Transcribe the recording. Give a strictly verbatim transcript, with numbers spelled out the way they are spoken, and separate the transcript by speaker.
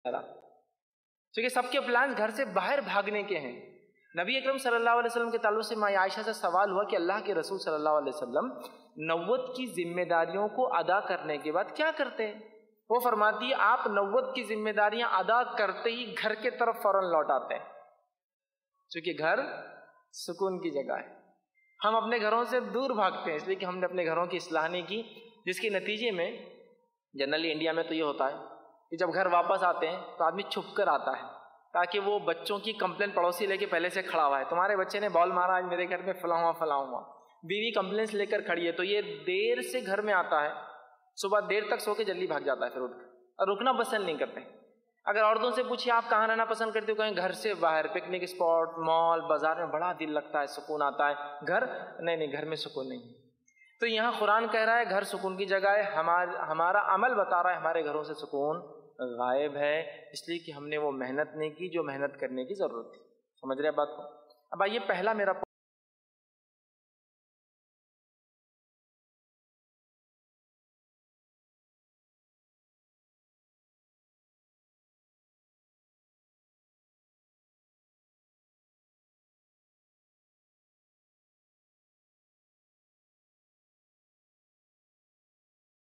Speaker 1: کیونکہ سب کے پلانز گھر سے باہر بھاگنے کے ہیں۔ نبی اکرم صلی اللہ علیہ وسلم کے تعلق سے ماں عائشہ سے سوال ہوا کہ اللہ کے رسول صلی اللہ علیہ وسلم نوت کی ذمہ داریوں کو ادا کرنے کے بعد کیا کرتے ہیں؟ وہ فرماتی ہے آپ نوت کی ذمہ داریاں ادا کرتے ہی گھر کے طرف فوراً لوٹ آتے ہیں، چونکہ گھر سکون کی جگہ ہے۔ ہم اپنے گھروں سے دور بھاگتے ہیں اس لیے کہ ہم نے اپنے گھروں کی اصلاح نہیں کی، جس کے نتیجے میں جنرلی انڈیا میں تو یہ ہوتا ہے کہ جب گھر واپس آتے ہیں تو آدمی چھپ کر آتا ہے تاکہ وہ بچوں کی کمپلین پڑوسی لے کے پہلے سے کھڑا ہوا ہے، تمہارے بچے نے بال مارا آج میرے گھر میں فلاں ہوا فلاں ہوا، بیوی کمپلینس لے کر کھڑی ہے، تو یہ دیر سے گھر میں آتا ہے، صبح دیر تک سو کے جلدی بھاگ جاتا ہے پھر اٹھ کر، اور رکنا پسند نہیں کرتے۔ اگر عورتوں سے پوچھیے آپ کہاں رہنا پسند کرتے ہو، کہیں گھر سے باہر، پکنک اسپاٹ، مال، بازار میں بڑا دل لگتا ہے، سکون آتا ہے، گھر نہیں نہیں گھر میں سکون نہیں۔ تو یہاں قرآن کہہ رہا ہے گھر سکون کی جگہ ہے، ہمارا ہمارا عمل بتا رہا ہے ہمارے گھروں سے سکون غائب ہے، اس لیے کہ ہم نے وہ محنت نہیں کی جو محنت کرنے کی ضرورت تھی۔ سمجھ رہے ہیں بات کو؟ اب آئیے پہلا میرا